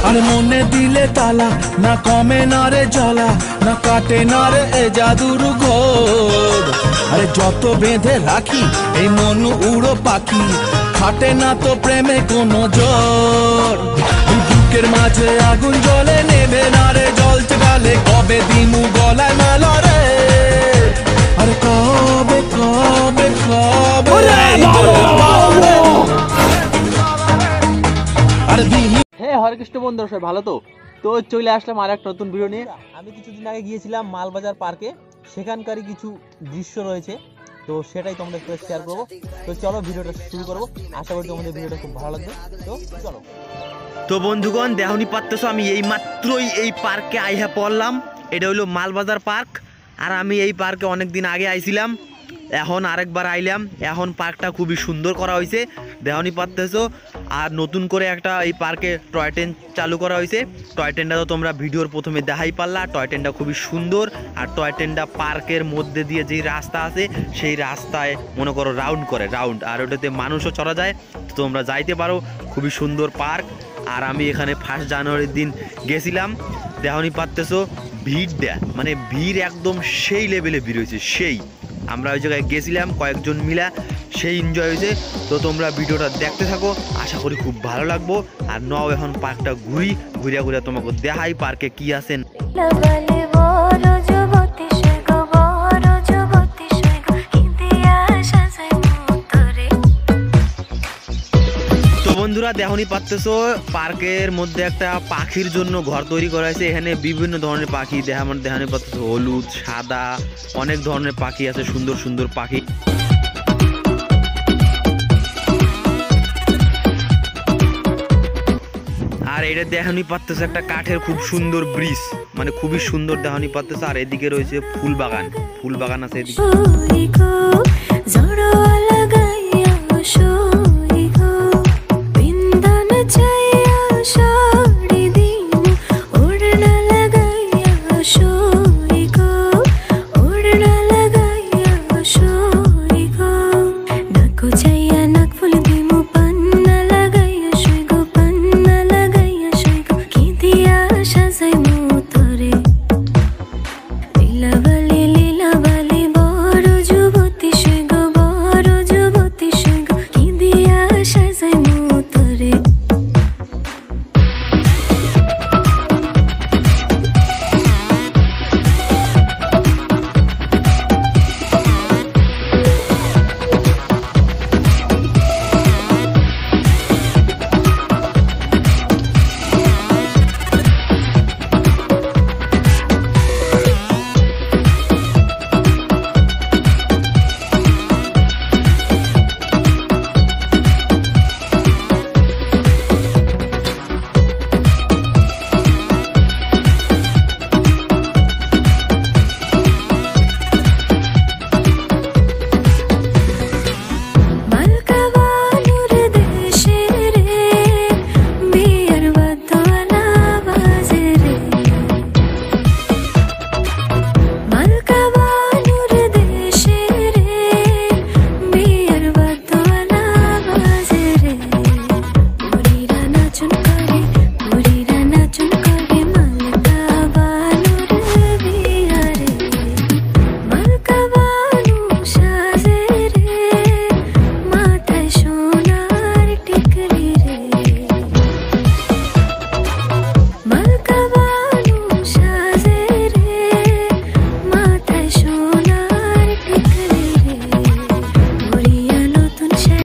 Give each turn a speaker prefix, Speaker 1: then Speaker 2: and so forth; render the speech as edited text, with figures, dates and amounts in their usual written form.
Speaker 1: আর মনে দিলে তালা, না কমে না রে জ্বালা, না কাটে না রে এ জাদুর ঘোর। আরে যত বেঁধে রাখি এই মন উড়ো পাখি, খাটে না তো প্রেমে কোনো জোর। বুকের মাঝে আগুন জ্বলে, নেবে না রে জল গালে, কবে দিমু গলায় মালা রে। আরে কবে কবে কবে আরে দিমু।
Speaker 2: হ্যাঁ, হরে কৃষ্ণ বন্ধুরা, সবাই ভালো তো? তো চলে আসলাম আর এক নতুন ভিডিও নিয়ে। আমি কিছুদিন আগে গিয়েছিলাম মালবাজার পার্কে, সেখানকারই কিছু দৃশ্য রয়েছে, তো সেটাই তোমাদের সাথে শেয়ার করবো। তো চলো ভিডিওটা শুরু করবো, আশা করি তোমাদের ভিডিওটা খুব ভালো লাগবে। তো চলো।
Speaker 3: তো বন্ধুগণ, দেহনি পারতেছো আমি এই মাত্রই এই পার্কে আইহা পড়লাম। এটা হলো মালবাজার পার্ক। আর আমি এই পার্কে অনেক দিন আগে আইছিলাম, এখন আরেকবার আইলাম। এখন পার্কটা খুবই সুন্দর করা হয়েছে, দেহনি পারতেছো। আর নতুন করে একটা এই পার্কে টয় ট্রেন চালু করা হয়েছে। টয় ট্রেনটা তো তোমরা ভিডিওর প্রথমে দেখাই পারলা। টয় ট্রেনটা খুবই সুন্দর। আর টয় ট্রেনটা পার্কের মধ্যে দিয়ে যেই রাস্তা আছে সেই রাস্তায় মনে করো রাউন্ড করে, রাউন্ড। আর ওটাতে মানুষও চড়া যায়, তো তোমরা যাইতে পারো। খুবই সুন্দর পার্ক। আর আমি এখানে 1 জানুয়ারির দিন গেছিলাম। দেহনি পারতেছো ভিড়টা, মানে ভিড় একদম সেই লেভেলে ভিড় হয়েছে, সেই। আমরা ওই জায়গায় গেছিলাম কয়েকজন মিলা, সেই এনজয় হয়েছে। তো তোমরা ভিডিওটা দেখতে থাকো, আশা করি খুব ভালো লাগবো। আর নাও এখন পার্কটা ঘুরিয়া ঘুরিয়া তোমাকে দেখাই পার্কে কি আছেন। বন্ধুরা, দেহনি পারতেছো পার্কের মধ্যে একটা পাখির জন্য ঘর তৈরি করা হয়েছে। এখানে বিভিন্ন ধরনের পাখি দেহনি পারতেছো, হলুদ, সাদা, অনেক ধরনের পাখি আছে, সুন্দর সুন্দর পাখি। আর এটা দেহনি পারতেছে একটা কাঠের খুব সুন্দর ব্রিজ, মানে খুবই সুন্দর দেহনি পারতেছে। আর এদিকে রয়েছে ফুল বাগান আছে এদিকে।